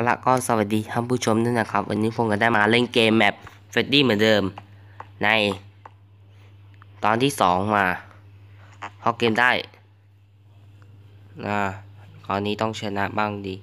ละก็สวัสดีท่านผู้ชมด้วยนะครับวันนี้ผมก็ได้มาเล่นเกมแมปเฟรดดี้เหมือนเดิมในตอนที่2มาพอเกมได้คราวนี้ต้องชนะบ้างดี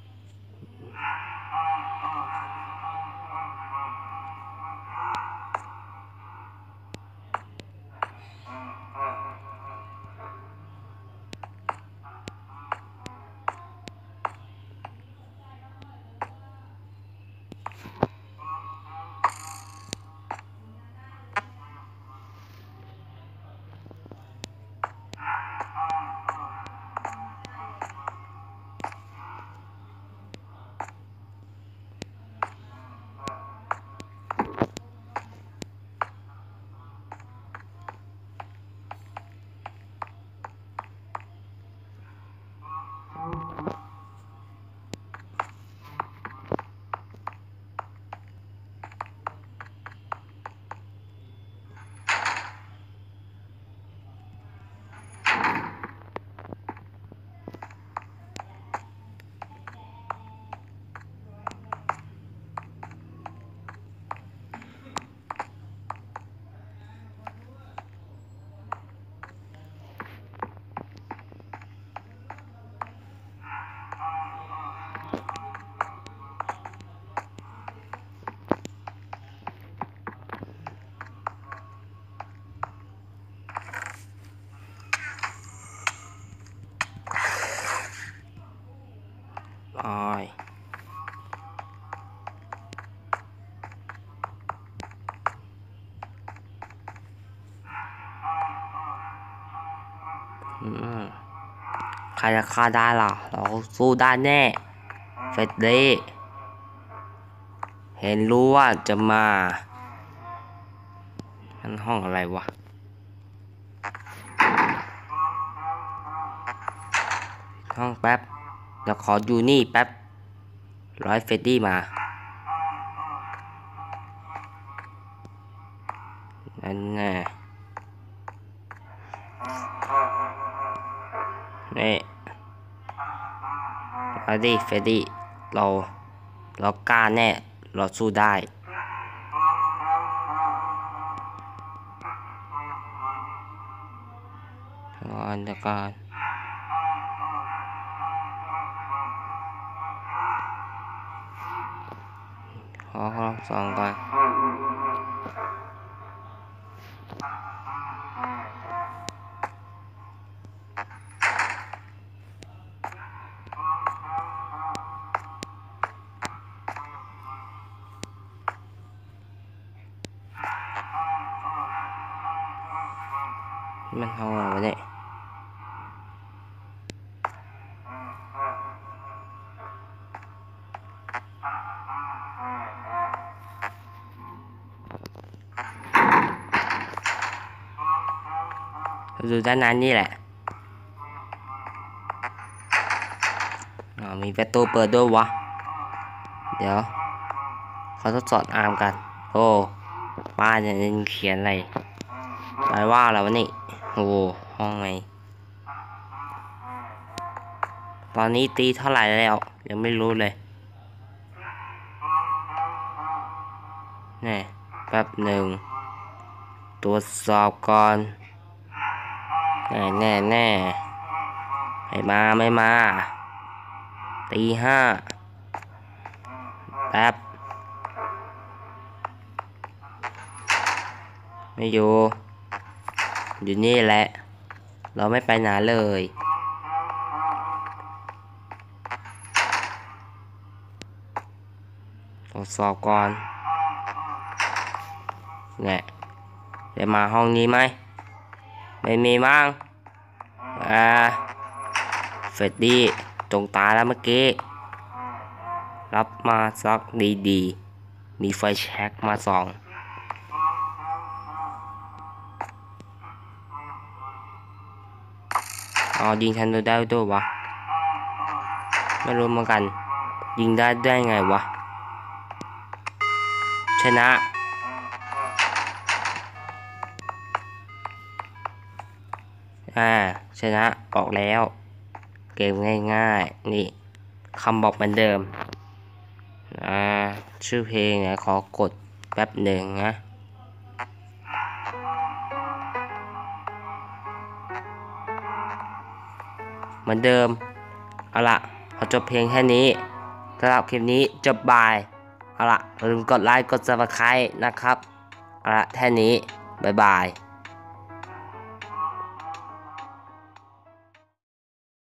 ใครจะฆ่าได้ล่ะเราสู้ได้แน่เฟรดดี้เห็นรู้ว่าจะมามันห้องอะไรวะห้องแป๊บเดี๋ยวขออยู่นี่แป๊บร้อยเฟรดดี้มานั่นแน่นี่เอาดิเฟรดดี้เรากล้าแน่เราสู้ได้เดี๋ยวก่อนขอลองส่องก่อนมันห้องอะไรวะเนี่ยดูด้านนั้นนี่แหละมีประตูเปิดด้วยวะเดี๋ยวเขาทดสอบอาร์มกันโอ้ป้าจะเขียนอะไรว่าอะไรวะนี่โอ้ห้องไงตอนนี้ตีเท่าไหร่แล้วยังไม่รู้เลยนี่แป๊บหนึ่งตรวจสอบก่อนแน่ไม่มาตีห้าแป๊บไม่อยู่นี่แหละเราไม่ไปไหนเลยตรวจสอบก่อนเนี่ยจะมาห้องนี้ไหมไม่มีมั้งเฟรดดี้ตรงตาแล้วเมื่อกี้รับมาสักดีมีไฟแช็กมาส่องยิงทันได้ด้วยวะไม่รู้เหมือนกันยิงได้ไงวะชนะชนะออกแล้วเกมง่ายๆนี่คำบอกเหมือนเดิมชื่อเพลงขอกดแป๊บหนึ่งนะเหมือนเดิมเอาละพอจบเพลงแค่นี้สำหรับคลิปนี้จบบายเอาละอย่าลืมกดไลค์กด Subscribe นะครับเอาละแค่นี้บ๊ายบาย